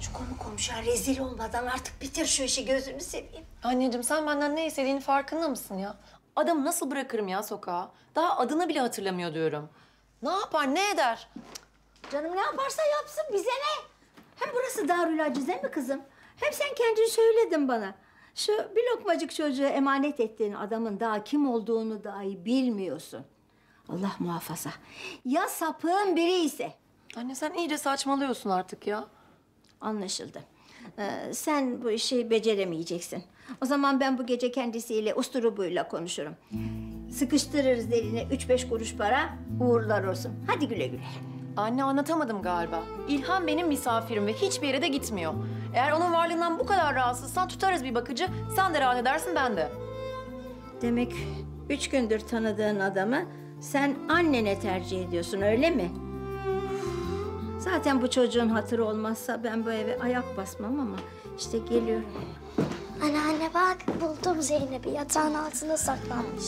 Şu konu komşuya rezil olmadan artık bitir şu işi, gözünü seveyim. Anneciğim sen benden ne istediğinin farkında mısın ya? Adamı nasıl bırakırım ya sokağa? Daha adını bile hatırlamıyor diyorum. Ne yapar, ne eder? Canım ne yaparsa yapsın, bize ne? Hem burası Darül Acize mi kızım? Hem sen kendin söyledin bana. Şu bir lokmacık çocuğu emanet ettiğin adamın daha kim olduğunu dahi bilmiyorsun. Allah muhafaza. Ya sapığın biri ise? Anne sen iyice saçmalıyorsun artık ya. Anlaşıldı. Sen bu işi beceremeyeceksin. O zaman ben bu gece kendisiyle usturubuyla konuşurum. Sıkıştırırız eline 3-5 kuruş para, uğurlar olsun. Hadi güle güle. Anne anlatamadım galiba. İlhan benim misafirim ve hiçbir yere de gitmiyor. Eğer onun varlığından bu kadar rahatsızsan tutarız bir bakıcı. Sen de rahat edersin, ben de. Demek 3 gündür tanıdığın adamı sen annene tercih ediyorsun, öyle mi? Zaten bu çocuğun hatırı olmazsa ben bu eve ayak basmam ama işte geliyorum. Anneanne bak, buldum Zeynep'i. Yatağın altına saklanmış.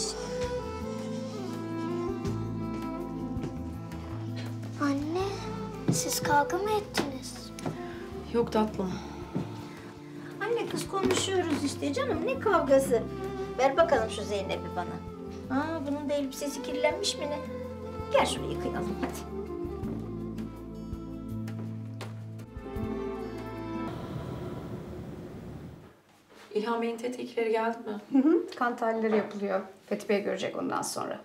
Anne, siz kavga mı ettiniz? Yok tatlım. Anne kız konuşuyoruz işte canım, ne kavgası? Ver bakalım şu Zeynep'i bana. Bunun da elbisesi kirlenmiş mi ne? Gel şunu yıkayalım hadi. İlhan Bey'in tetkikleri geldi mi? Kan tahlilleri yapılıyor. Fethi Bey görecek ondan sonra.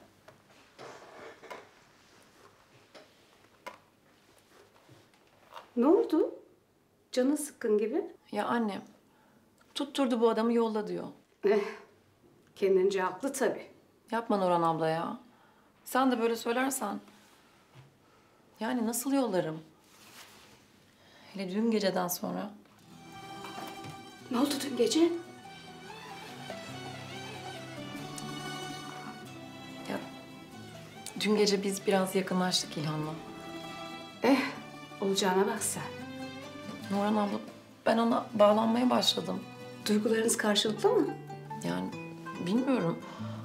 Ne oldu? Canın sıkkın gibi. Ya annem, tutturdu bu adamı yolla diyor. Kendince haklı tabii. Yapma Nurhan abla ya. Sen de böyle söylersen. Yani nasıl yollarım? Hele dün geceden sonra. Ne oldu dün gece? Ya dün gece biz biraz yakınlaştık İlhan'la. Olacağına bak sen. Nurhan abla, ben ona bağlanmaya başladım. Duygularınız karşılıklı mı? Yani bilmiyorum.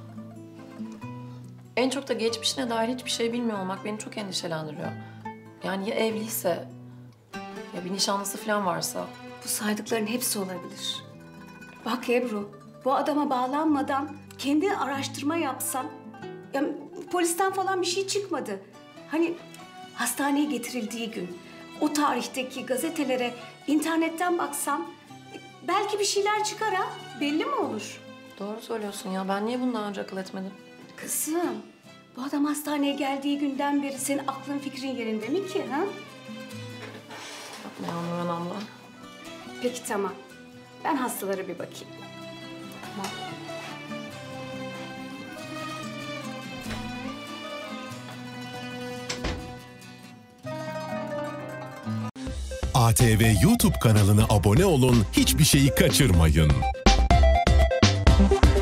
En çok da geçmişine dair hiçbir şey bilmiyor olmak beni çok endişelendiriyor. Yani ya evliyse, ya bir nişanlısı falan varsa. Bu saydıkların hepsi olabilir. Bak Ebru, bu adama bağlanmadan kendi araştırma yapsan... Ya, polisten falan bir şey çıkmadı. Hani hastaneye getirildiği gün, o tarihteki gazetelere internetten baksan... Belki bir şeyler çıkar ha, belli mi olur? Doğru söylüyorsun ya. Ben niye bundan önce akıl etmedim? Kızım, bu adam hastaneye geldiği günden beri senin aklın fikrin yerinde mi ki ha? Yapma ya Nurhan abla. Peki tamam. Ben hastalara bir bakayım. Tamam. ATV YouTube kanalına abone olun, hiçbir şeyi kaçırmayın.